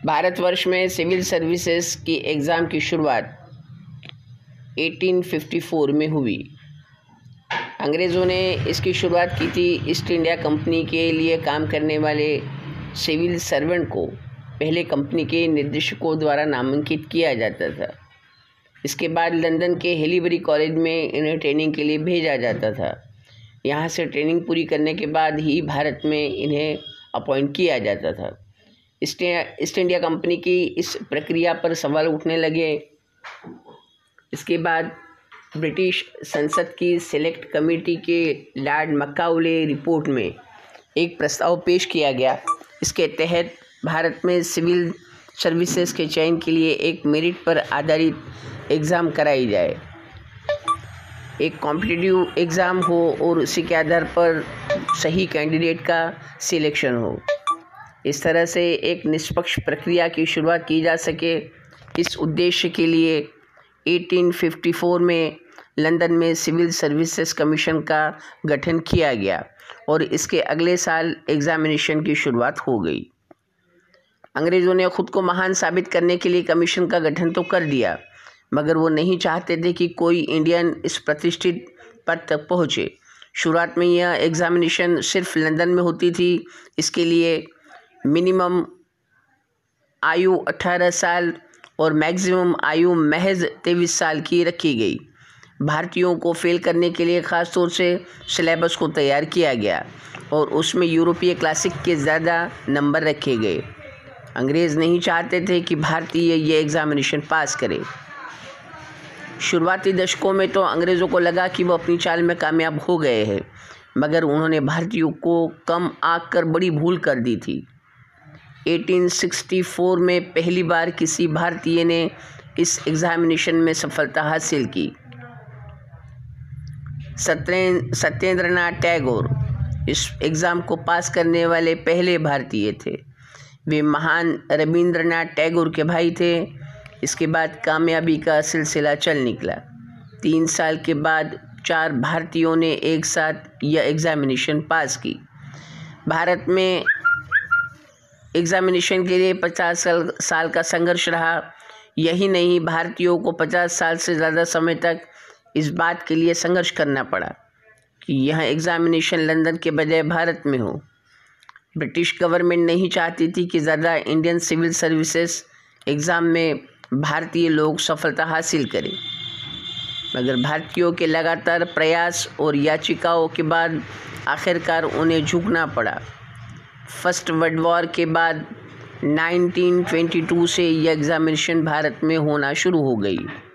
भारतवर्ष में civil services की exam की शुरुआत 1854 में हुई। अंग्रेज़ों ने इसकी शुरुआत की थी। ईस्ट इंडिया कंपनी के लिए काम करने वाले सिविल सर्वेंट को पहले कंपनी के निर्देशकों द्वारा नामांकित किया जाता था। इसके बाद लंदन के हेलीबरी कॉलेज में इन्हें ट्रेनिंग के लिए भेजा जाता था। यहाँ से ट्रेनिंग पूरी करने के बाद ही भारत में इन्हें अपॉइंट किया जाता था। ईस्ट इंडिया कंपनी की इस प्रक्रिया पर सवाल उठने लगे। इसके बाद ब्रिटिश संसद की सेलेक्ट कमेटी के लॉर्ड मकाउले रिपोर्ट में एक प्रस्ताव पेश किया गया। इसके तहत भारत में सिविल सर्विसेज के चयन के लिए एक मेरिट पर आधारित एग्ज़ाम कराई जाए। एक कॉम्पिटिटिव एग्ज़ाम हो और उसी के आधार पर सही कैंडिडेट का सिलेक्शन हो। इस तरह से एक निष्पक्ष प्रक्रिया की शुरुआत की जा सके। इस उद्देश्य के लिए 1854 में लंदन में सिविल सर्विसेज कमीशन का गठन किया गया और इसके अगले साल एग्ज़ामिनेशन की शुरुआत हो गई। अंग्रेज़ों ने खुद को महान साबित करने के लिए कमीशन का गठन तो कर दिया, मगर वो नहीं चाहते थे कि कोई इंडियन इस प्रतिष्ठित पद तक पहुँचे। शुरुआत में यह एग्ज़ामिनेशन सिर्फ लंदन में होती थी। इसके लिए मिनिमम आयु 18 साल और मैक्सिमम आयु महज 23 साल की रखी गई। भारतीयों को फेल करने के लिए ख़ास तौर से सिलेबस को तैयार किया गया और उसमें यूरोपीय क्लासिक के ज़्यादा नंबर रखे गए। अंग्रेज़ नहीं चाहते थे कि भारतीय ये एग्ज़ामिनेशन पास करे। शुरुआती दशकों में तो अंग्रेज़ों को लगा कि वो अपनी चाल में कामयाब हो गए हैं, मगर उन्होंने भारतीयों को कम आंक कर बड़ी भूल कर दी थी। 1864 में पहली बार किसी भारतीय ने इस एग्ज़ामिनेशन में सफलता हासिल की। सत्येंद्रनाथ टैगोर इस एग्ज़ाम को पास करने वाले पहले भारतीय थे। वे महान रविंद्रनाथ टैगोर के भाई थे। इसके बाद कामयाबी का सिलसिला चल निकला। 3 साल के बाद 4 भारतीयों ने एक साथ यह एग्ज़ामिनेशन पास की। भारत में एग्ज़ामिनेशन के लिए 50 साल का संघर्ष रहा। यही नहीं, भारतीयों को 50 साल से ज़्यादा समय तक इस बात के लिए संघर्ष करना पड़ा कि यह एग्ज़ामिनेशन लंदन के बजाय भारत में हो। ब्रिटिश गवर्नमेंट नहीं चाहती थी कि ज़्यादा इंडियन सिविल सर्विसेज एग्ज़ाम में भारतीय लोग सफलता हासिल करें, मगर भारतीयों के लगातार प्रयास और याचिकाओं के बाद आखिरकार उन्हें झुकना पड़ा। फर्स्ट वर्ल्ड वॉर के बाद 1922 से यह एग्ज़ामिनेशन भारत में होना शुरू हो गई।